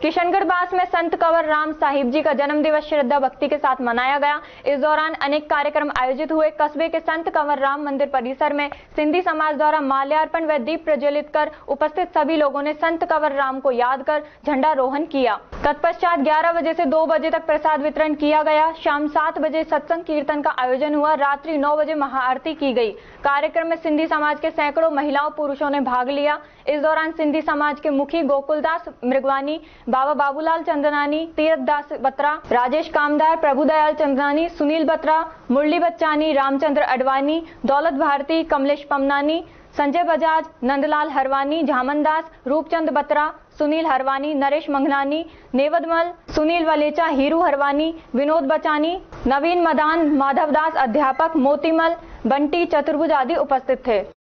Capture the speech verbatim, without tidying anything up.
किशनगढ़ बास में संत कंवर राम साहिब जी का जन्म दिवस श्रद्धा भक्ति के साथ मनाया गया। इस दौरान अनेक कार्यक्रम आयोजित हुए। कस्बे के संत कंवर राम मंदिर परिसर में सिंधी समाज द्वारा माल्यार्पण व दीप प्रज्वलित कर उपस्थित सभी लोगों ने संत कंवर राम को याद कर झंडारोहण किया। तत्पश्चात ग्यारह बजे से दो बजे तक प्रसाद वितरण किया गया। शाम सात बजे सत्संग कीर्तन का आयोजन हुआ। रात्रि नौ बजे महाआरती की गई। कार्यक्रम में सिंधी समाज के सैकड़ों महिलाओं पुरुषों ने भाग लिया। इस दौरान सिंधी समाज के मुखी गोकुलदास मृगवानी, बाबा बाबूलाल चंदनानी, तीर्थदास बत्रा, राजेश कामदार, प्रभुदयाल चंदनानी, सुनील बत्रा, मुरली बच्चानी, रामचंद्र अडवाणी, दौलत भारती, कमलेश पमनानी, संजय बजाज, नंदलाल हरवानी, झामनदास, रूपचंद बत्रा, सुनील हरवानी, नरेश मंगनानी, नेवदमल, सुनील वलेचा, हीरू हरवानी, विनोद बचानी, नवीन मदान, माधवदास अध्यापक, मोतीमल, बंटी चतुर्भुज आदि उपस्थित थे।